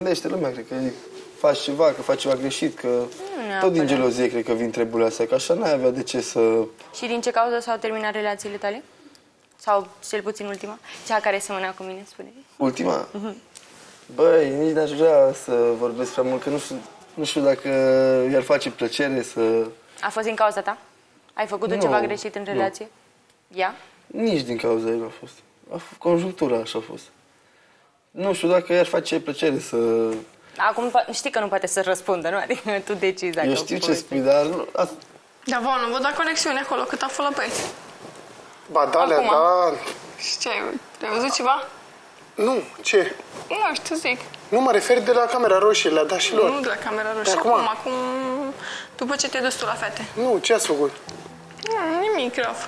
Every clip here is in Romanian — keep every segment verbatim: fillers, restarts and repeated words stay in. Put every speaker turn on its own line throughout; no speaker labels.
Gândește lumea, cred că faci ceva, că faci ceva greșit, că tot din gelozie cred că vin treburile astea, că așa n-ai avea de ce să...
Și din ce cauză s-au terminat relațiile tale? Sau cel puțin ultima? Cea care semăna cu mine, spune.
Ultima? Uh-huh. Băi, nici n-aș vrea să vorbesc prea mult, că nu știu, nu știu dacă i-ar face plăcere să...
A fost din cauza ta? Ai făcut-o ceva greșit în relație? Nu. Ea?
Nici din cauza ei nu a fost. A fost conjunctura, așa a fost. Nu știu dacă i-ar face plăcere să...
Acum știi că nu poate să răspundă, nu? Adică tu decizi dacă...
Eu știu ce spui, dar...
Da, vă, nu vă da conexiune acolo, cât a fost la băieți.
Ba, da, da.
Și ce, ai văzut ceva?
Nu, ce?
Nu știu, zic.
Nu, mă refer de la camera roșie, la dașilor.
Nu de la camera roșie,
acum?
acum, acum, după ce te-ai dus tu la fete.
Nu, ce ați făcut?
Nu, nimic grav.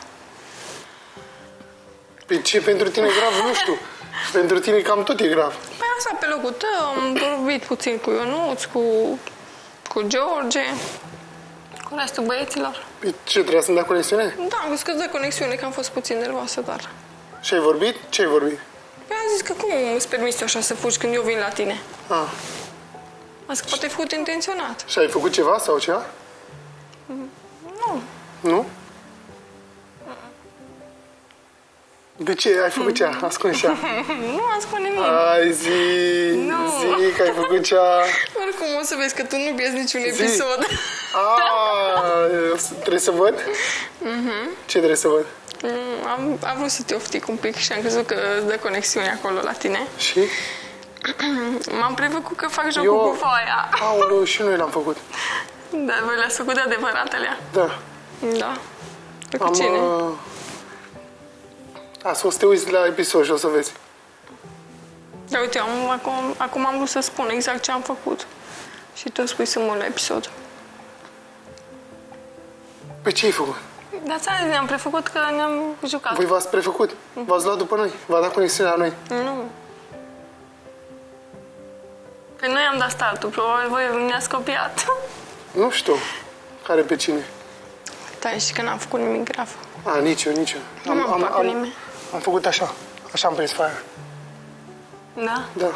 Păi ce pentru tine e grav, nu știu. Pentru tine cam tot e grav.
Păi asta pe locul tău, am vorbit puțin cu Ionuț, cu, cu George, cu restul băieților.
Păi ce, trebuia să-mi dea conexiune?
Da, am văzut că dă conexiune, că am fost puțin nervoasă, dar...
Și ai vorbit? Ce ai vorbit?
Păi am zis că cum îți permiți așa să fugi când eu vin la tine?
Ah.
Am zis că poate ai făcut intenționat.
Și ai făcut ceva sau ceva?
Nu.
Nu? De ce? Ai făcut cea? Ascunzi cea?
Nu am spus nimic.
Ai zi,
nu.
zi că ai făcut cea...
Oricum o să vezi că tu nu pierzi niciun zi. episod.
Aaaa, trebuie să văd?
Uh-huh.
Ce trebuie să văd?
Mm, am, am vrut să te oftic un pic și am crezut că îți dă conexiune acolo la tine.
Și?
M-am prefăcut că fac jocul
Eu...
cu foaia.
Aoleu, și noi l-am făcut.
Dar voi le-ați făcut de adevăratele?
Da.
Da. Pe cu
am,
cine?
Uh... Asta o să te uiți la episod și o să vezi.
Da, uite, am, acum, acum am vrut să spun exact ce am făcut. Și tu spui să mă uit la episod.
Pe ce ai făcut?
Da, ți-am zis, ne-am prefăcut că ne-am jucat.
Voi v-ați prefăcut? V-ați luat după noi? V-a dat conexiunea la noi?
Nu. Pe noi am dat startul, probabil voi ne-ați copiat.
Nu știu. Care pe cine?
Da, și că n-am făcut nimic grav.
A, nici eu, nici eu.
Am, nu am, am,
am, am făcut așa. Așa am prins foaia.
Da?
Da.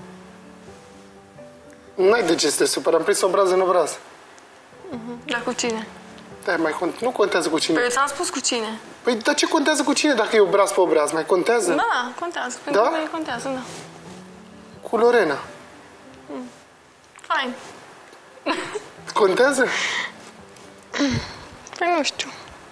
N-ai de ce să te supăr, am prins obraz în obraz.
Uh-huh. Dar cu cine?
Da, mai cont... nu contează cu cine.
Păi ți-am spus cu cine.
Păi, dar ce contează cu cine dacă e obraz pe obraz? Mai contează?
Da, contează. Pentru
da?
că contează, da.
Cu Lorena.
Mm. Fain.
Contează?
Păi nu știu.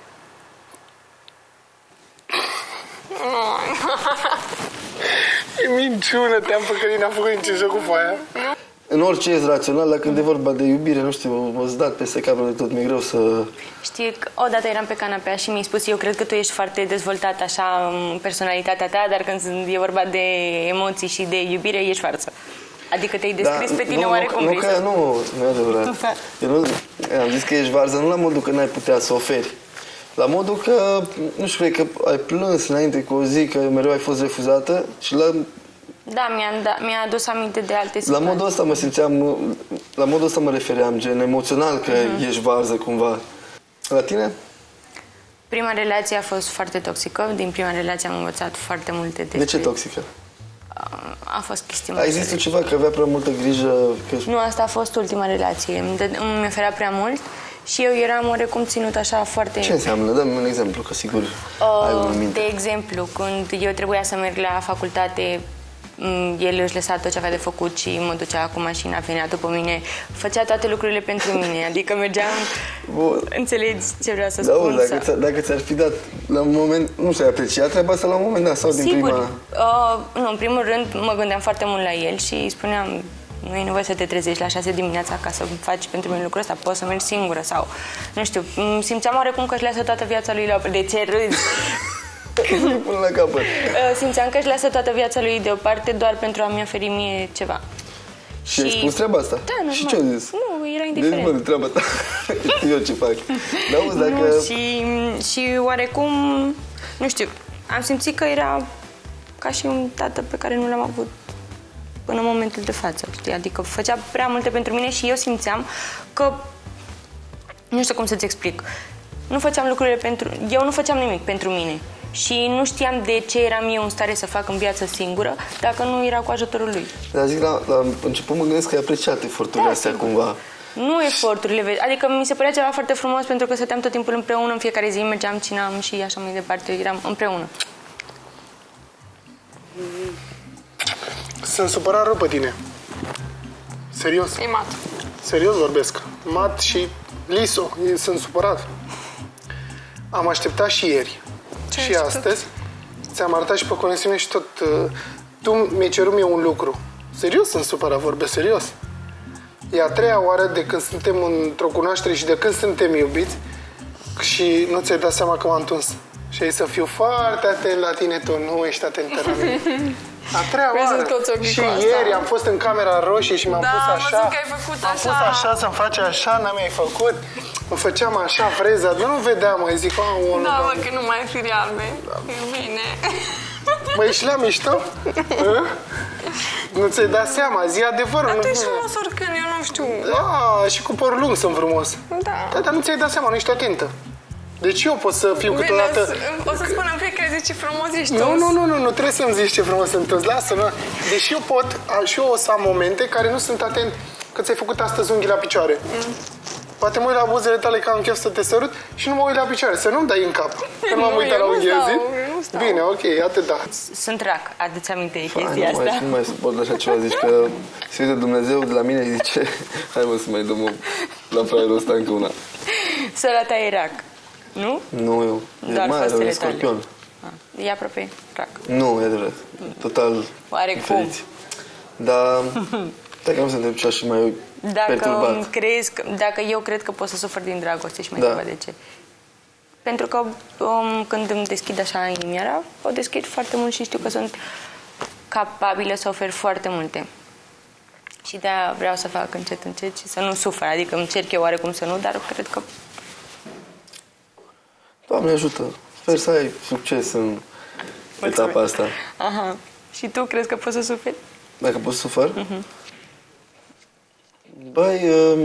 E minciună, te-am păcălit, n-am făcut niciun joc cu foaia.
În orice ești rațional, dar când e vorba de iubire, nu știu, m-ați dat peste capul de tot, mi-e greu să...
Știi, odată eram pe canapea și mi-ai spus, eu cred că tu ești foarte dezvoltat așa în personalitatea ta, dar când e vorba de emoții și de iubire, ești farsă. Adică te-ai descris da, pe tine
nu,
oarecum.
Nu, nu, că, nu, nu e adevărat. Eu nu, am zis că ești varză, nu la modul că n-ai putea să oferi. La modul că, nu știu, cred că ai plâns înainte cu o zi, că mereu ai fost refuzată și la...
Da, mi-a da, mi adus aminte de alte situații.
La modul ăsta mă simțeam, la modul ăsta mă refeream, gen emoțional, că mm-hmm. ești varză cumva. La tine?
Prima relație a fost foarte toxică. Din prima relație am învățat foarte multe despre...
De ce toxică?
A fost chestii.
Ai zis tu ceva, că avea prea multă grijă? Că...
Nu, asta a fost ultima relație. Îmi oferea prea mult și eu eram oarecum ținut așa foarte...
Ce înseamnă? Dă-mi un exemplu, că sigur uh, ai un minte.
De exemplu, când eu trebuia să merg la facultate, el își lăsa tot ce avea de făcut și mă ducea cu mașina, venea după mine, făcea toate lucrurile pentru mine, adică mergeam, bun. Înțelegi ce vreau să
da,
spun?
Dacă,
sau...
dacă ți-ar fi dat la un moment, nu știu, ai apreciat treaba asta la un moment dat sau din
Sigur,
prima...
uh, nu, în primul rând mă gândeam foarte mult la el și spuneam, nu e nevoie să te trezești la șase dimineața ca să faci pentru mine lucrul ăsta, poți să mergi singură sau, nu știu, simțeam oarecum că își lasă toată viața lui la... De ce râzi?
Până la capăt.
Simțeam că își lasă toată viața lui deoparte doar pentru a-mi oferi mie ceva.
Și, și ai spus treaba asta?
Da, normal.
Și ce ai zis?
Nu, era indiferent.
Deci, mă, treaba ta. Știu eu ce fac. Da, auzi, dacă...
Nu, și, și oarecum, nu știu, am simțit că era ca și un tată pe care nu l-am avut până în momentul de față, știi? Adică făcea prea multe pentru mine și eu simțeam că, nu știu cum să-ți explic, nu făceam lucrurile pentru... Eu nu făceam nimic pentru mine. și nu știam de ce eram eu în stare să fac în viață singură dacă nu era cu ajutorul lui.
Dar zic, la, la început mă gândesc că ai apreciat eforturile
Da,
astea
sigur.
cumva.
Nu eforturile, adică mi se părea ceva foarte frumos pentru că stăteam tot timpul împreună, în fiecare zi mergeam, cineam și așa mai departe, eram împreună.
Sunt supărat rău pe tine. Serios.
E mat.
Serios vorbesc. Mat și Liso, ei sunt supărat. Am așteptat și ieri.
Ce
și
ai așteptat?
astăzi. Ți-am arătat și pe conexiune și tot... Uh, tu mi-ai cerut mie un lucru. Serios sunt supărat, vorbesc serios. E a treia oară de când suntem într-o cunoaștere și de când suntem iubiți și nu ți-ai dat seama că m-am tuns. Și ai să fiu foarte atent la tine, tu nu ești atentă la mine. A treia
Vrei să
oară.
scoți ochii
Și
cu asta?
ieri am fost în camera roșie și m-am
Da,
pus
am
așa.
văzut că ai făcut
Am
așa.
pus așa, să-mi face așa, n-am mai făcut. Îmi făceam așa freza, eu nu vedeam, mă, zic, oh,
Da, mă, că nu mai e firi albe. E bine.
mă, ești la mișto? Hă? Nu ți-ai dat seama, zi adevărul.
Dar tu
nu
ești
vine.
frumos oricând, eu nu știu.
Da, și cu păr lung sunt frumos.
Da.
Da, dar nu ți-ai dat seama, nu ești atentă. Deci eu pot să fiu
Bine,
câteodată...
o să spun în fiecare zi ce frumos ești
Nu,
tu.
nu, nu, nu, nu trebuie să-mi zici ce frumos sunt toți. Lasă, nu. Deși eu pot, a- și eu o să am momente care nu sunt atent că ți-ai făcut astăzi unghii la picioare. Mm. Poate mă uit la buzele tale că am chef să te sărut și nu mă uit la picioare, să nu-mi dai în cap. Că nu m-am
Nu,
uitat
eu
la
nu
unghii
stau,
zi.
eu nu stau.
Bine, ok, atât da.
Sunt rac, adu-ți aminte de
Hai,
chestia
nu, mai,
asta.
nu mai suport așa ceva, zici că se uite Dumnezeu de la mine și zice hai mă să mai dăm o, la fraierul ăsta încă una.
Sora ta e rac, nu?
Nu, eu. E
Doar
mai rău,
fostele
e
tale.
scorpion.
Ah, e aproape rac.
Nu, e adevărat. Total
Oarecum.
diferiți. Dar, dacă nu suntem cea și mai
Dacă
perturbat.
crezi că, dacă eu cred că pot să sufăr din dragoste și mai
Da.
întreba de ce. Pentru că um, când îmi deschid așa inimiera, o deschid foarte mult și știu că sunt capabilă să ofer foarte multe. Și de-aia vreau să fac încet, încet și să nu sufăr. Adică încerc eu oarecum să nu, dar cred că
Doamne ajută. Sper să ai succes în etapa asta.
aha. Și tu crezi că poți să suferi?
Dacă poți să sufăr?
Mhm.
Băi, um,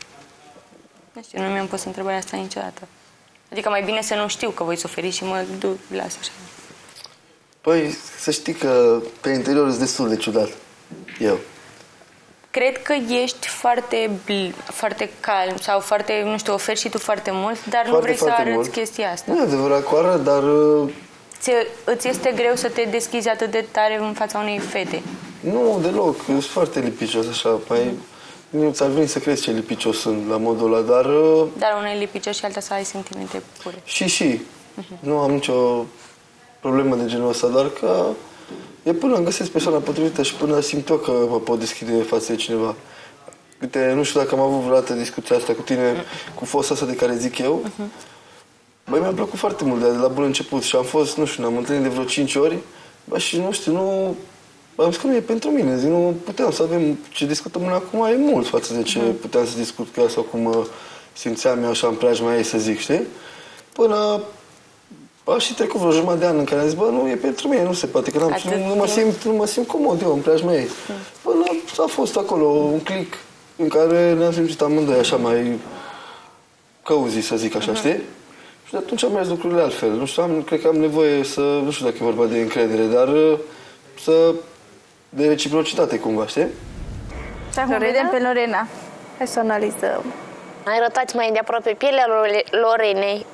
Nu știu, nu mi-am pus întrebarea asta niciodată. Adică mai bine să nu știu că voi suferi și mă duc, las așa.
băi, să știi că pe interior sunt destul de ciudat. Eu.
Cred că ești foarte, bl- foarte calm sau foarte, nu știu, oferi și tu foarte mult, dar nu
Foarte,
vrei să
foarte
arăți
mult.
chestia asta.
Nu e adevărat cu arăt, dar uh,
Ți, îți este greu să te deschizi atât de tare în fața unei fete.
nu deloc. Eu sunt foarte lipicios așa. Mai, nu ți-ar veni să crezi ce lipicios sunt la modul ăla, dar uh,
Dar una e lipicios și alta să ai sentimente pure.
și și. Nu am nicio problemă de genul ăsta, doar că e până îmi găsesc persoana potrivită și până simt eu că mă pot deschide față de cineva. Uite, nu știu dacă am avut vreodată discuția asta cu tine, cu fosta asta de care zic eu. Băi, mi-a plăcut foarte mult de la bun început și am fost, nu știu, ne-am întâlnit de vreo cinci ori. Bă, și nu știu, nu... Am zis că nu e pentru mine, zic, nu puteam să avem ce discutăm noi acum, e mult față de ce puteam să discut cu ea sau cum uh, simțeam eu așa în preajma ei, să zic, știi? Până a și trecut vreo jumătate de an în care am zis, bă, nu e pentru mine, nu se poate, că n-am,
Atât
nu, nu, mă
timp.
simt, nu mă simt comod eu în preajma ei. Până a fost acolo un click în care ne-am simțit amândoi așa mai căuzi, să zic așa, știi? Și de atunci am mers lucrurile altfel. Nu știu, am, cred că am nevoie să, nu știu dacă e vorba de încredere, dar uh, să, de reciprocitate cumva, știi?
Lorena? Pe Lorena. Hai să o analizăm.
Arătați mai de aproape pielea Lore- Lorenei.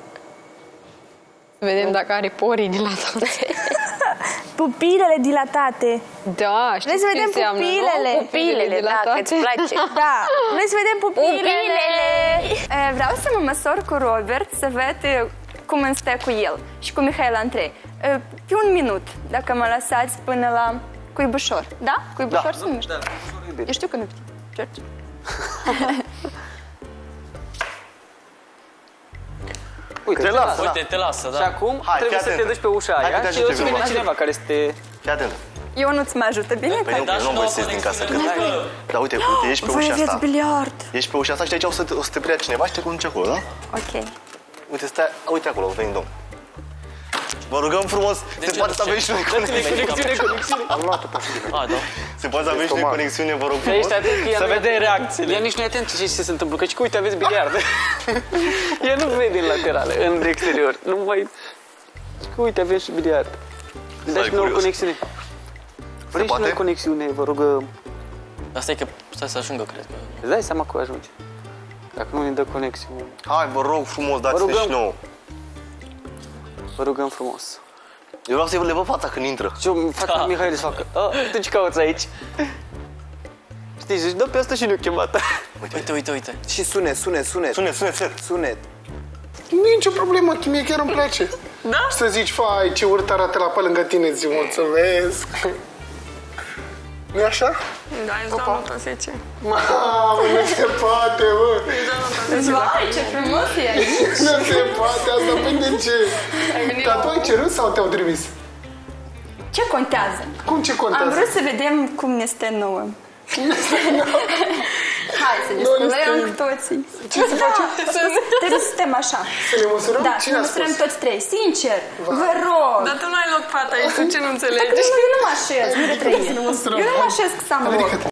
Vedem dacă are porii dilatate.
Pupilele dilatate.
Da, știți
Vrei să
ce
vedem
înseamnă, nu?
pupilele?
Pupilele, dacă îți place.
Da, vrei să vedem pupilele?
Pupilele!
E, Vreau să mă măsor cu Robert, să ved e, cum îmi stă cu el și cu Mihail Andrei. E, Pe un minut, dacă mă lăsați până la Cuibușor. Da? Cuibușor se numește? Eu știu că nu știu. George?
Uite, te lasă,
Uite, te lasă, da.
Și acum
Hai,
trebuie
fii
să te
atent.
duci pe ușa
Hai că
aia
te
și
ajut
o să
eu.
vină cineva care să te...
Fii atent.
Eu nu-ți mă ajută, bine?
Păi nu,
dați
eu nu
nouă
voi să ies din casă. Că...
conexiune.
Dar uite, uite, ești pe
Voi
ușa
aveți
asta.
biliard.
Ești pe ușa asta și de aici o să te, o să te preia cineva și te conduce acolo, da?
Ok.
Uite, stai, uite acolo, veni domn. Vă rugăm frumos, se poate să avem și noi conexiune.
Conexiune, conexiune.
Am luat-o pe
A, da.
Se poate să avem și noi conexiune, vă rog
Și
frumos.
ești atent că ea
Să
nu-
vedem reacțiile.
Ea nici nu e atent ce se întâmplă, că uite, aveți biliard. Ea nu vede în lateral, în exterior. Nu mai... că uite, avem și biliard. Îți dai și nouă conexiune. Vrei și nouă conexiune, vă rugăm.
Asta e că stai să ajungă, cred că.
Îți dai seama că ajunge. Dacă nu ne dă conexiune.
Hai, vă rog frumos, dați-ne și nouă.
Vă rugăm frumos.
Eu vreau să-i văd pe fața când intră.
Ce fac Mihail să facă? A, tu ce cauți aici? Știi, zici, dă pe asta și ne-o chemat.
Uite, uite, uite.
Și sunet, sunet, sunet.
Sunet, sunet, sunet.
Sunet.
Nu e nicio problemă, mie chiar îmi place.
Da?
Să zici, fai, ce urât arată la pe lângă tine, ți mulțumesc. Nu-i așa?
Da, îți dau nota zece.
Mamă, nu se poate, bă.
Îți dau nota zece.
Vai, ce frumos e aici!
Nu se poate, asta pe de ce? Dar tu ai cerut sau te-au trimis?
Ce contează?
Cum ce contează?
Am vrut să vedem cum ne stă nouă. Hai să ne sculăm cu toții.
Ce să facem?
Trebuie să stăm așa.
Să ne măsurăm?
Da, să
Cine
ne
a
măsurăm
spus?
toți trei. Sincer, vă rog.
Dar tu nu ai loc fata aici, tu ce nu înțelegi?
Eu nu mă așez, nu retrăiesc. Eu nu mă așez că să am loc.